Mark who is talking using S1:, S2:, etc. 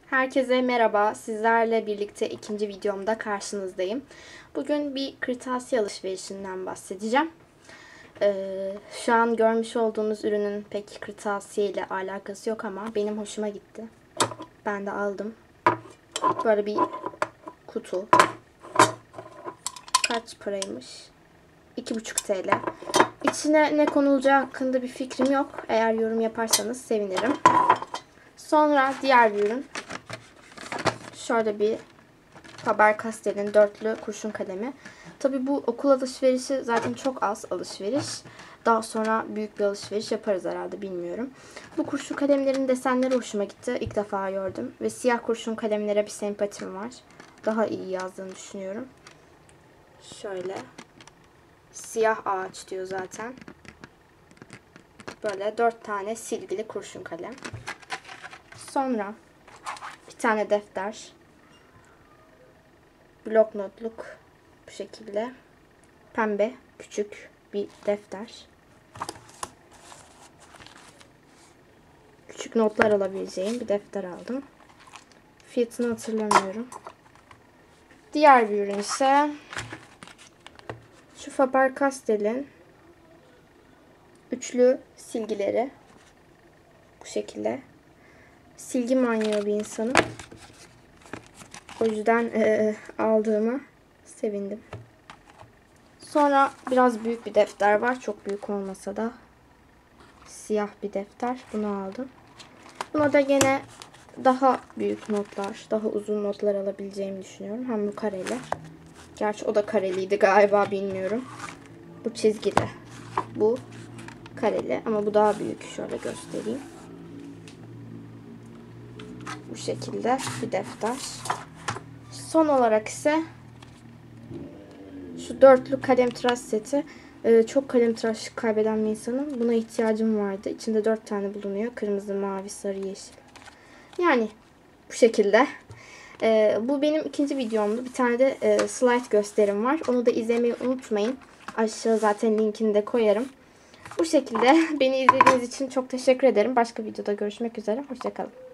S1: Herkese merhaba. Sizlerle birlikte ikinci videomda karşınızdayım. Bugün bir kırtasiye alışverişinden bahsedeceğim. Şu an görmüş olduğunuz ürünün pek kırtasiye ile alakası yok ama benim hoşuma gitti. Ben de aldım. Böyle bir kutu. Kaç paraymış? 2,5 TL. İçine ne konulacağı hakkında bir fikrim yok. Eğer yorum yaparsanız sevinirim. Sonra diğer bir ürün. Şöyle bir Faber-Castell'in dörtlü kurşun kalemi. Tabii bu okul alışverişi zaten çok az alışveriş. Daha sonra büyük bir alışveriş yaparız herhalde, bilmiyorum. Bu kurşun kalemlerin desenleri hoşuma gitti. İlk defa gördüm. Ve siyah kurşun kalemlere bir sempatim var. Daha iyi yazdığını düşünüyorum. Şöyle. Siyah ağaç diyor zaten. Böyle 4 tane silgili kurşun kalem. Sonra bir tane defter. Blok notluk bu şekilde. Pembe küçük bir defter. Küçük notlar alabileceğim bir defter aldım. Fiyatını hatırlamıyorum. Diğer bir ürün ise şu Faber-Castell'in üçlü silgileri. Bu şekilde. Silgi manyağı bir insanım. O yüzden aldığıma sevindim. Sonra biraz büyük bir defter var. Çok büyük olmasa da. Siyah bir defter. Bunu aldım. Buna da gene daha büyük notlar, daha uzun notlar alabileceğimi düşünüyorum. Hem bu kareli. Gerçi o da kareliydi galiba, bilmiyorum. Bu çizgili. Bu kareli ama bu daha büyük. Şöyle göstereyim. Bu şekilde bir defter. Son olarak ise şu dörtlü kalem tıraş seti. Çok kalem tıraş kaybeden bir insanım. Buna ihtiyacım vardı. İçinde 4 tane bulunuyor. Kırmızı, mavi, sarı, yeşil. Yani bu şekilde. Bu benim ikinci videomdu. Bir tane de slide gösterim var. Onu da izlemeyi unutmayın. Aşağı zaten linkini de koyarım. Bu şekilde beni izlediğiniz için çok teşekkür ederim. Başka videoda görüşmek üzere. Hoşça kalın.